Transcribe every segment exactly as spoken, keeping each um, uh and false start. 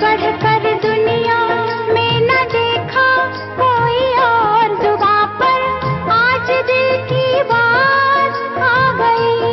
बढ़कर दुनिया में न देखा कोई और, जुबां पर आज दिल की बात आ गई।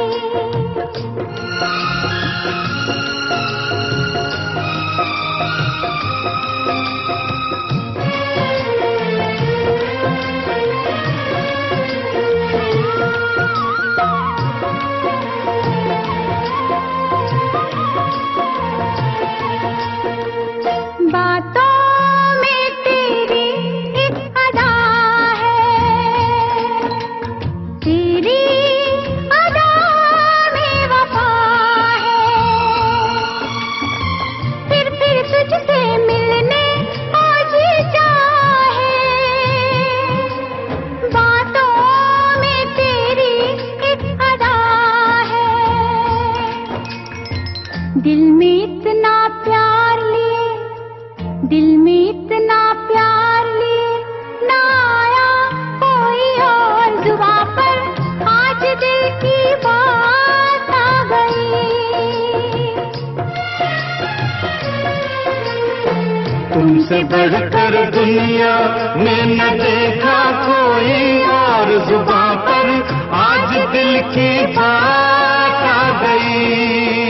दिल में इतना प्यार लिए, दिल में इतना प्यार लिए, ना आया कोई और, जुबां पर आज दिल की बात आ गई। तुमसे बढ़कर दुनिया में न देखा कोई और, जुबां पर आज दिल की बात आ गई।